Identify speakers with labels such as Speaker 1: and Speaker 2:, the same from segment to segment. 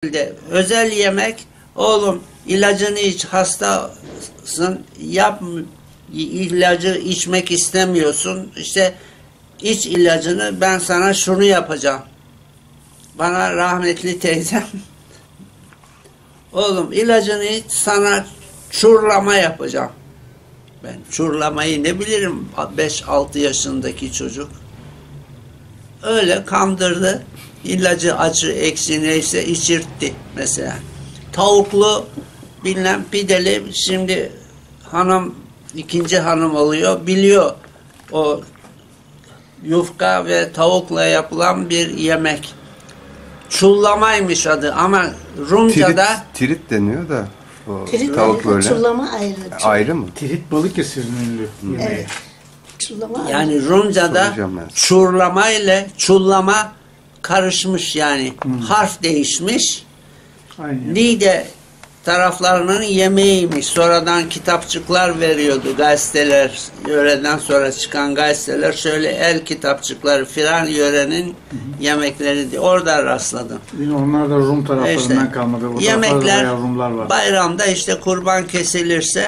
Speaker 1: Özel yemek, oğlum ilacını iç, hastasın, yap, ilacı içmek istemiyorsun, işte iç ilacını, ben sana şunu yapacağım. Bana rahmetli teyzem, oğlum ilacını iç, sana çurlama yapacağım. Ben çurlamayı ne bilirim, 5-6 yaşındaki çocuk. Öyle kandırdı. İlacı acı eksi neyse içirtti mesela. Tavuklu bilmem pideli, şimdi hanım ikinci hanım oluyor, biliyor o yufka ve tavukla yapılan bir yemek. Çullamaymış adı ama Rumca'da
Speaker 2: tirit deniyor da o
Speaker 3: Tirit
Speaker 2: tavuk böyle.
Speaker 3: çullama ayrı.
Speaker 2: Ayrı mı?
Speaker 4: Tirit Balıkesir'in ünlü.
Speaker 3: Evet. Çullama ayrı.
Speaker 1: yani Rumca'da çurlama ile çullama karışmış yani. Harf değişmiş.
Speaker 4: Aynen.
Speaker 1: Niğde taraflarının yemeğiymiş. Sonradan kitapçıklar veriyordu gazeteler. Yöreden sonra çıkan gazeteler şöyle el kitapçıkları filan yörenin yemekleri diye. Orada rastladım.
Speaker 4: Yine onlar da Rum taraflarından
Speaker 1: İşte,
Speaker 4: kalmadı. O
Speaker 1: yemekler
Speaker 4: Rumlar var.
Speaker 1: bayramda işte kurban kesilirse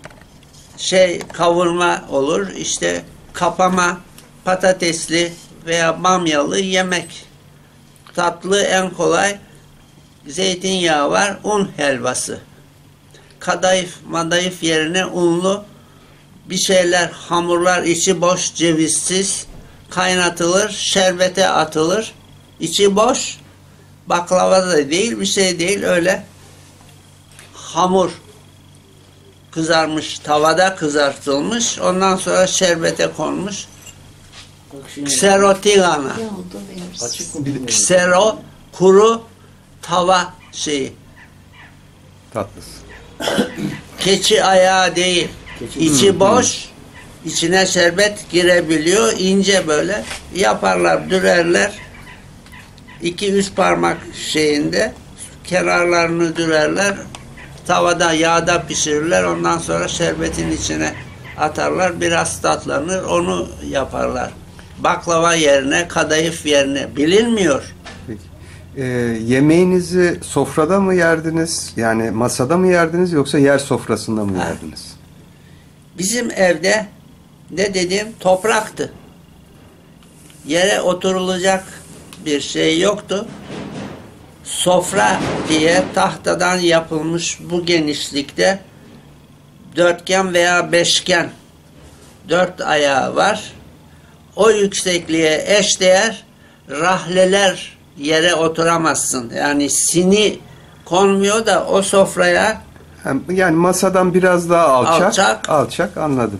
Speaker 1: kavurma olur, işte kapama, patatesli veya bamyalı yemek. Tatlı en kolay zeytinyağı var, un helvası. Kadayıf, madayıf yerine unlu bir şeyler, hamurlar içi boş, cevizsiz kaynatılır, şerbete atılır. İçi boş, baklava da değil, bir şey değil, öyle hamur kızarmış, tavada kızartılmış, ondan sonra şerbete konmuş. Kserotigana.
Speaker 3: Ne oldu veririz.
Speaker 1: Ksero, kuru tava şeyi.
Speaker 2: Tatlısı.
Speaker 1: Keçi ayağı değil. İçi boş, içine şerbet girebiliyor, ince böyle yaparlar, dürerler. 2-3 parmak şeyinde kenarlarını dürerler. Tavada, yağda pişirirler. Ondan sonra şerbetin içine atarlar. Biraz tatlanır. Onu yaparlar. Baklava yerine, kadayıf yerine. Bilinmiyor.
Speaker 2: Peki. Yemeğinizi sofrada mı yerdiniz? Yani masada mı yerdiniz yoksa yer sofrasında mı yerdiniz?
Speaker 1: Bizim evde ne dedim? Topraktı. Yere oturulacak bir şey yoktu. Sofra diye tahtadan yapılmış bu genişlikte dörtgen veya beşgen 4 ayağı var. O yüksekliğe eşdeğer rahleler yere oturamazsın. Yani sini konmuyor da o sofraya
Speaker 2: Yani masadan biraz daha alçak.
Speaker 1: Alçak.
Speaker 2: Anladım.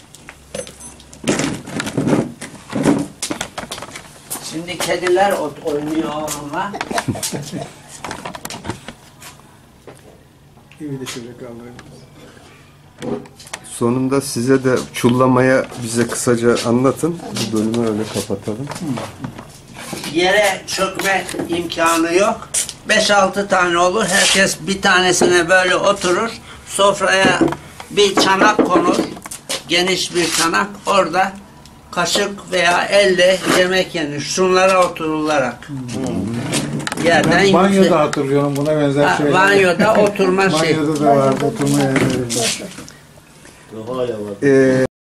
Speaker 1: Şimdi kediler oynuyor onunla.
Speaker 2: Sonunda size de çullamaya bize kısaca anlatın. Bu bölümü öyle kapatalım.
Speaker 1: Yere çökme imkanı yok. 5-6 tane olur. Herkes bir tanesine böyle oturur. Sofraya bir çanak konur. Geniş bir çanak. Orada kaşık veya elle yemek yenir. Şunlara oturularak. Yerden
Speaker 4: Ben banyoda hatırlıyorum buna benzer şeyler.
Speaker 1: Banyoda oturma şey.
Speaker 4: Banyoda da vardı oturma yerleri.